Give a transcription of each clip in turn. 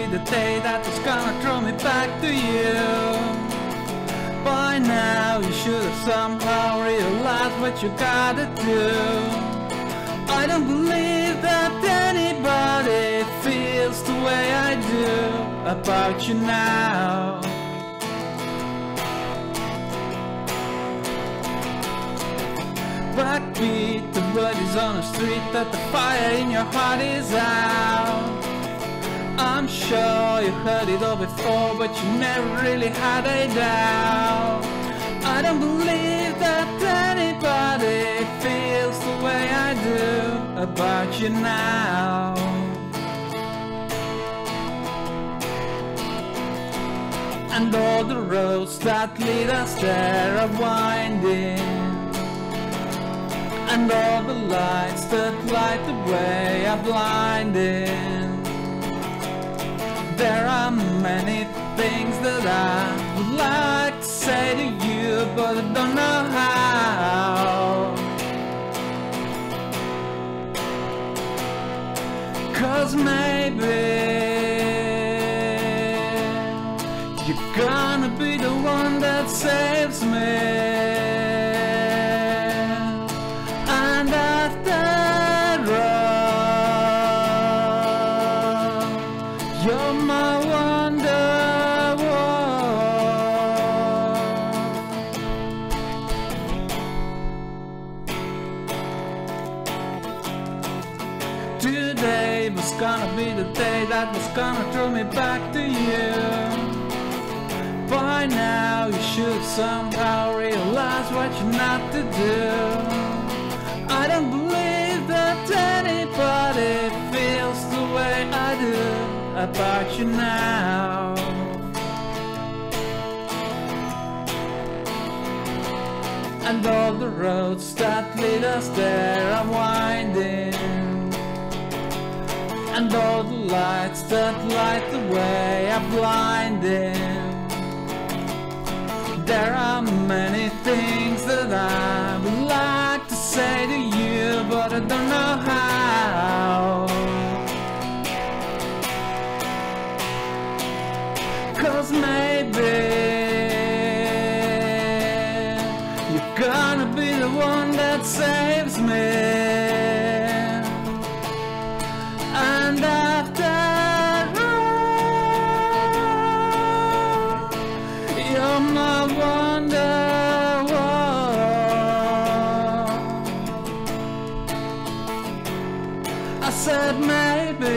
the day that was gonna throw me back to you. By now you should have somehow realized what you gotta do. I don't believe that anybody feels the way I do about you now. Backbeat, the word is on the street that the fire in your heart is out. I'm sure you heard it all before, but you never really had a doubt. I don't believe that anybody feels the way I do about you now. And all the roads that lead us there are winding, and all the lights that light the way are blinding. There are many things that I would like to say to you, but I don't know how. 'Cause maybe you're gonna be the one that saves me. And after all, you're my Wonderwall. Today was gonna be the day that was gonna throw me back to you. By now you should somehow realize what you're not to do. I don't believe that anybody feels the way I do about you now. And all the roads that lead us there are winding, and all the lights that light the way are blinding. There are many things that I would like to say to you, but I don't know how. 'Cause maybe you're gonna be the one that saves me. And after all, you're my Wonderwall. I said maybe,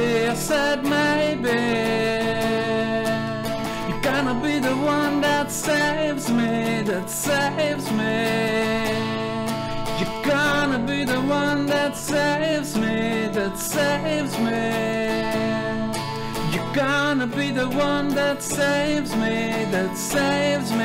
you're gonna be the one that saves me, that saves me. You're gonna be the one that saves me, that saves me. You're gonna be the one that saves me, that saves me.